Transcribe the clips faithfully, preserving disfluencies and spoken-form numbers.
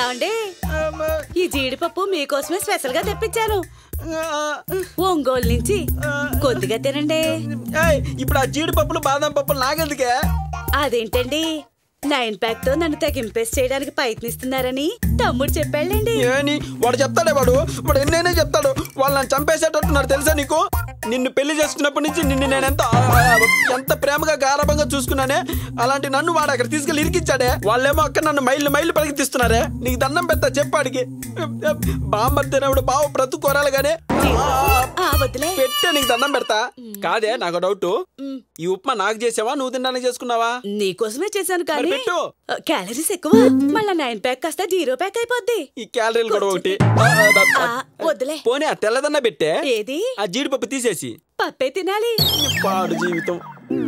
ఏమండి ఈ జీడిపప్పు మీకోసమే స్పెషల్ గా తెప్పించాను ఒంగోలు నుంచి కొద్దిగా తినండి ఇప్పుడు ఆ జీడిపప్పులు బాదం పప్పులు నాకెందుకే అదేంటండి నైన్ ప్యాక్ తో నన్ను తెగింపేసి చేయడానికి ప్రయత్నిస్తున్నారని తమ్ముడు చెప్పాడండి ఏని వాడు చెప్తాడే వాడు వాడు ఎన్నైనా చెప్తాడు వాళ్ళు నన్ను చంపేసేటట్టున్నారు తెలుసా నీకు నిన్ను పెళ్లి చేసుకున్నప్పటి నుంచి నిన్ను నేను ఎంత ఎంత ప్రేమగా గారాభంగా చూసుకున్నానే అలాంటి నన్ను వాడు అక్కడ తీసుకెళ్ళి ఇరికిచ్చాడే వాళ్ళేమో అక్కడ నన్ను మైళ్ళు మైళ్ళు పరిగెత్తిస్తున్నారే నీకు దండం పెడతా చెప్పాడికి బామ్మర్ తినప్పుడు బావ బ్రతుకోరాలి గానే పెట్టే నీకు దండం పెడతా కాదే నాకు డౌట్ ఈ ఉప్మా నాకు చేసావా నువ్వు తినడానికి చేసుకున్నావా నీకోసమే చేశాను కానీ క్యాలరీస్ ఎక్కువ మళ్ళా నైన్ ప్యాక్ కాస్త జీరో ప్యాక్ అయిపోద్ది ఈ క్యాలరీలు కూడా ఒకటి వద్దులే పోనీ ఆ తెల్లదన్న పెట్టే ఏది ఆ జీడిపప్పు తీసేసి పప్పే తినాలి పాడు జీవితం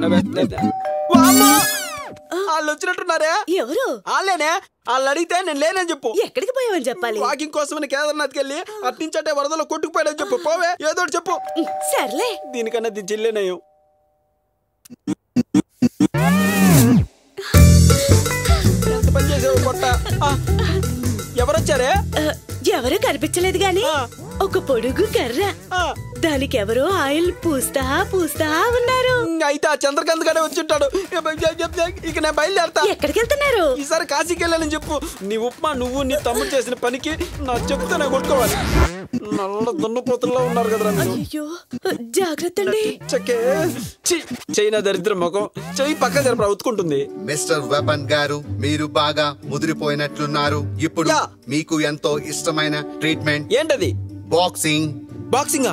వాళ్ళు వచ్చినట్టున్నారే ఎవరు వాళ్ళేనే వాళ్ళు అడిగితే నేను లేనని చెప్పు ఎక్కడికి పోయావని చెప్పాలి వాకింగ్ కోసమని కేదార్నాథ్కి వెళ్ళి అట్నుంచటే వరదలో కొట్టుకుపోయాడని చెప్పు పోవే ఏదో చెప్పు సర్లే దీనికన్నా దీని చెల్లేనయ్యో ఎంత పని చేసావు కొట్ట ఎవరొచ్చారే ఎవరు కనిపించలేదు గాని ఒక పొడుగు కర్ర దానికి ఎవరో ఆయిల్ పూస్తా పూస్తా ఉన్నారు అయితే ఆ చంద్రకాంత్ గడే వచ్చింటాడు ఇక నేను బయలుదేరతా ఎక్కడికి వెళ్తున్నారు ఈసారి కాశీకి వెళ్ళాలని చెప్పు నీ ఉప్మా నువ్వు నీ తమ్ముడు చేసిన పనికి నా చెప్తే నేను కొట్టుకోవాలి నల్ల దున్నపోతుల్లో ఉన్నారు కదరా అయ్యో జాగ్రత్త అండి చైనా దరిద్ర ముఖం చెయ్యి పక్క జరప ఉతుకుంటుంది మిస్టర్ వెపన్ గారు మీరు బాగా ముదిరిపోయినట్లున్నారు ఇప్పుడు మీకు ఎంతో ఇష్టమైన ట్రీట్మెంట్ ఏంటది బాక్సింగ్ బాక్సింగా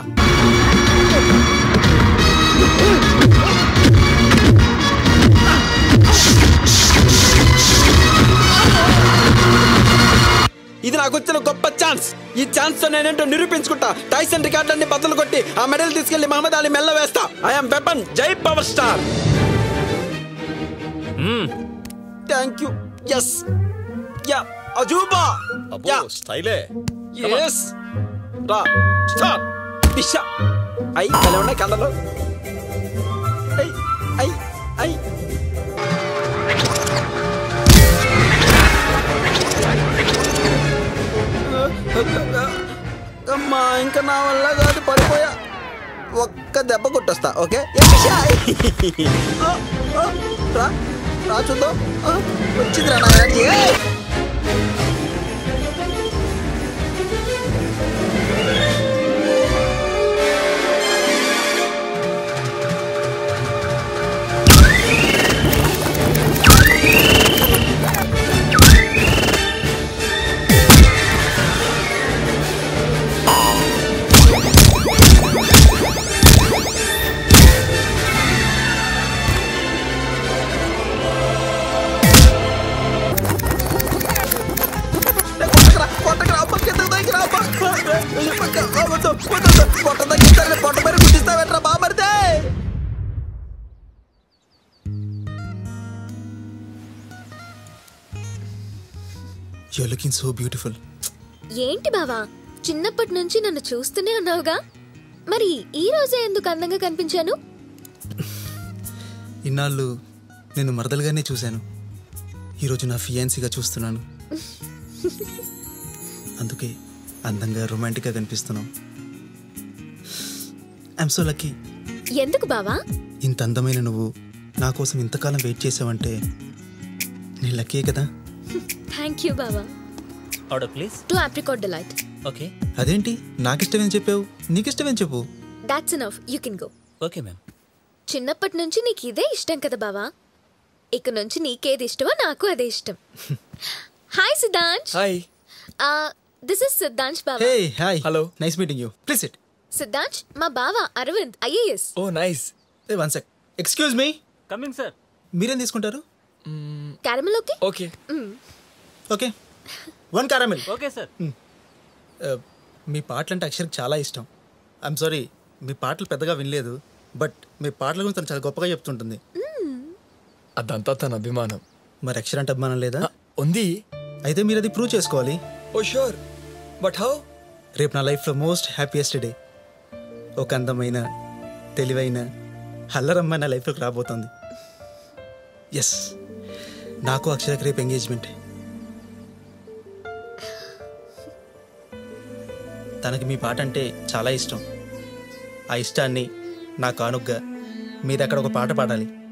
ఇది నాకు వచ్చిన గొప్ప ఛాన్స్ ఈ ఛాన్స్ తో నేనేంటో నిరూపించుకుంటా టైసన్ రికార్డులన్నీ బద్దలు కొట్టి ఆ మెడల్ తీసుకెళ్లి మహమ్మద్ అలీ మెల్ల వేస్తా ఐఎమ్ వెపన్ జై power star thank you yes ya అజూబా యా స్టైలే ఎస్ రా స్టార్ట్ దిశ ఐ ఎలా ఉన్నాయి కళ్ళలో ఐ ఐ ఐ అమ్మా ఇంకా నా వల్ల కాదు పడిపోయా ఒక్క దెబ్బ కొట్టొస్తా ఓకే రా రా చూద్దాం వచ్చిందిరా నా You're looking so beautiful. ఏంటి బావా చిన్నప్పటి నుంచి నన్ను చూస్తూనే ఉన్నావుగా మరి ఈ రోజే ఎందుకు అందంగా కనిపించాను ఇన్నాళ్ళు నేను మరదలుగానే చూశాను ఈరోజు నా ఫియాన్సీగా చూస్తున్నాను అందుకే అందంగా రొమాంటిక్గా కనిపిస్తున్నావు ఐఎమ్ సో లక్కీ ఎందుకు బావా ఇంత అందమైన నువ్వు నా కోసం ఇంతకాలం వెయిట్ చేసావంటే నీ లక్కీ కదా థ్యాంక్ యూ బావా order please two apricot delight okay అదేంటి నాకు ఇష్టమేం చెప్పావు నీకు ఇష్టమేం చెప్పు that's enough you can go okay ma'am చిన్నప్పటి నుంచి నీకు ఇదే ఇష్టం కదా బావా ఇక నుంచి నీకేది ఇష్టమో నాకు అదే ఇష్టం hi Siddhansh hi this is Siddhansh బావా hey hi hello nice meeting you please sit Siddhansh మా బావ Arvind IAS oh nice a one sec excuse me coming sir మీరేం తీసుకుంటారు caramel okay okay okay one caramel okay sir మీ పాటలు అంటే అక్షర్కి చాలా ఇష్టం ఐఎమ్ సారీ మీ పాటలు పెద్దగా వినలేదు బట్ మీ పాటల గురించి తను చాలా గొప్పగా చెప్తుంటుంది అదంతా తన అభిమానం మరి అక్షర అంటే అభిమానం లేదా ఉంది అయితే మీరు అది ప్రూవ్ చేసుకోవాలి ఓ షూర్ బట్ హౌ రేపు నా లైఫ్లో మోస్ట్ హ్యాపీయెస్ట్ డే ఒక అందమైన తెలివైన హల్లరమ్మ నా లైఫ్లోకి రాబోతుంది ఎస్ నాకు అక్షరకి రేపు ఎంగేజ్మెంట్ తనకి మీ పాట అంటే చాలా ఇష్టం. ఆ ఇష్టాన్ని నా కానుగ్గా మీరు అక్కడ ఒక పాట పాడాలి.